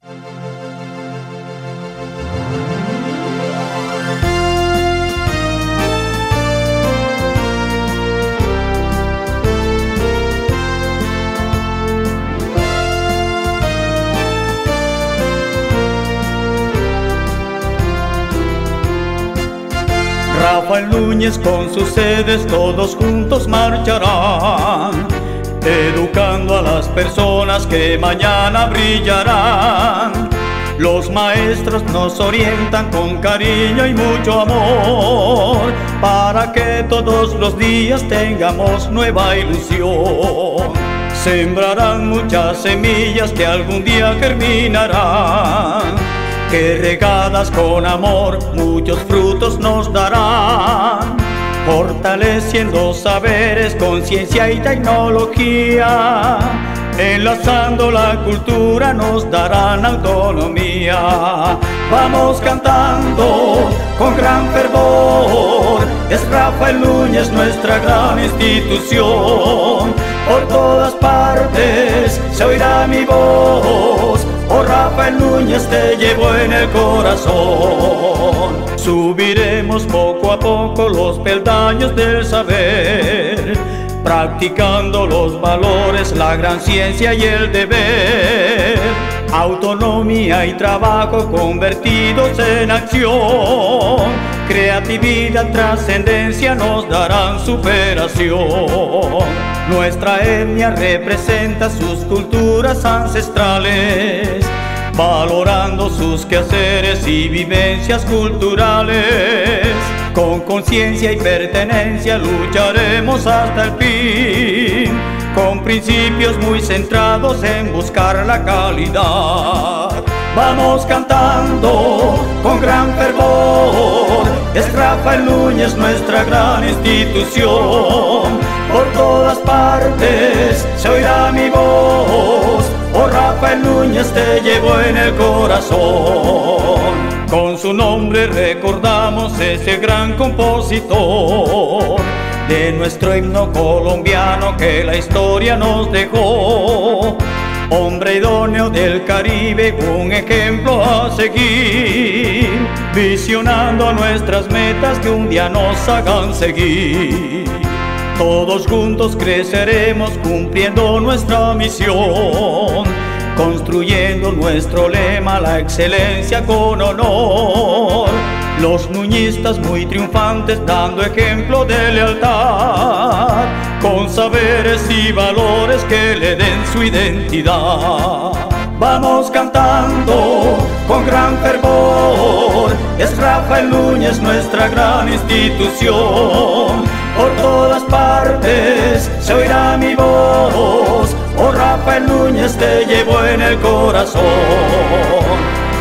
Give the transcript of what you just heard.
Rafael Núñez con sus sedes todos juntos marcharán, educando a las personas que mañana brillarán. Los maestros nos orientan con cariño y mucho amor, para que todos los días tengamos nueva ilusión. Sembrarán muchas semillas que algún día germinarán, que regadas con amor muchos frutos nos darán, fortaleciendo saberes, conciencia y tecnología. Enlazando la cultura nos darán autonomía. Vamos cantando con gran fervor, es Rafael Núñez nuestra gran institución. Por todas partes se oirá mi voz, oh Rafael Núñez te llevo en el corazón. Subiremos poco a poco los peldaños del saber, practicando los valores, la gran ciencia y el deber. Autonomía y trabajo convertidos en acción, creatividad, trascendencia nos darán superación. Nuestra etnia representa sus culturas ancestrales, valorando sus quehaceres y vivencias culturales. Con conciencia y pertenencia lucharemos hasta el fin, con principios muy centrados en buscar la calidad. Vamos cantando con gran fervor, es Rafael Núñez nuestra gran institución. Por todas partes se oirá mi voz, oh Rafael Núñez te llevo en el corazón. Con su nombre recordamos ese gran compositor de nuestro himno colombiano que la historia nos dejó. Hombre idóneo del Caribe, un ejemplo a seguir, visionando nuestras metas que un día nos hagan seguir. Todos juntos creceremos cumpliendo nuestra misión, construyendo nuestro lema, la excelencia con honor. Los nuñistas muy triunfantes dando ejemplo de lealtad, con saberes y valores que le den su identidad. Vamos cantando con gran fervor, es Rafael Núñez nuestra gran institución. Por todas partes se oirá mi voz, oh Rafael Núñez te llevo en el corazón.